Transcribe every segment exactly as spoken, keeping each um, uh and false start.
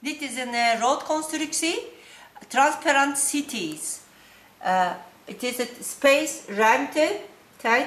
Dit is een uh, roodconstructie, transparant cities. Uh, het is het space, ruimte, tijd.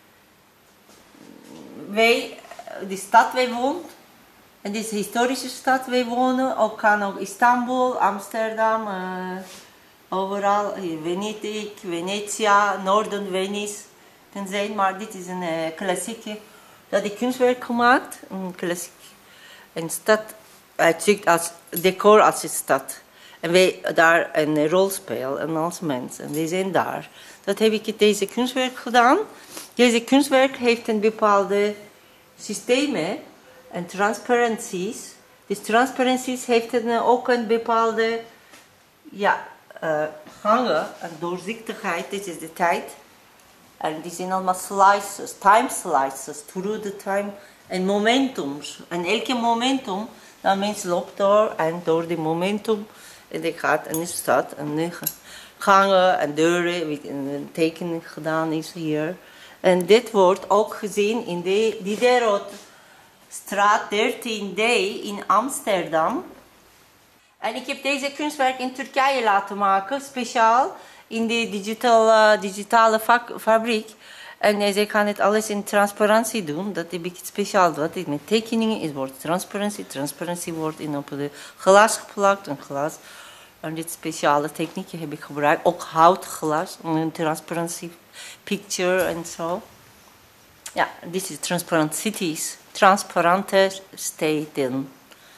Wij, de stad wij wonen, en dit is de historische stad wij wonen, ook kan ook Istanbul, Amsterdam, uh, overal, Venedig, Venetia, Noorden Venice kan zijn, maar dit is een uh, klassieke, dat is kunstwerk gemaakt, een klassiek, een stad. Het ziet als decor als een stad. En wij daar een rol spelen als mens. En wij zijn daar. Dat heb ik deze kunstwerk gedaan. Deze kunstwerk heeft een bepaalde systemen en transparanties. Dus transparanties heeft een, ook een bepaalde ja, uh, gangen en doorzichtigheid. Dit is de tijd. En die zijn allemaal slices, time slices, through the time. En momentums. En elke momentum. Dan mens loopt door en door die momentum en die gaat in de stad en de gangen en deuren, met een tekening gedaan is hier. En dit wordt ook gezien in de Diderotstraat dertien D in Amsterdam. En ik heb deze kunstwerk in Turkije laten maken, speciaal in de digitale, digitale fabriek. En zij kan het alles in transparantie doen. Dat heb ik speciaal. Dat is met tekeningen. Het wordt transparantie. Transparantie wordt in op de glas geplakt. Een glas. En dit speciale techniekje heb ik gebruikt. Ook houtglas. Een transparantie picture en zo. Ja, dit is transparant cities. Transparante steden.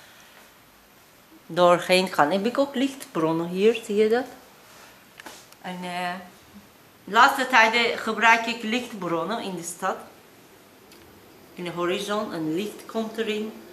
Doorheen gaan. Heb ik ook lichtbronnen hier. Zie je dat? En... Uh, De laatste tijden gebruik ik lichtbronnen in de stad. In de horizon, een licht komt erin.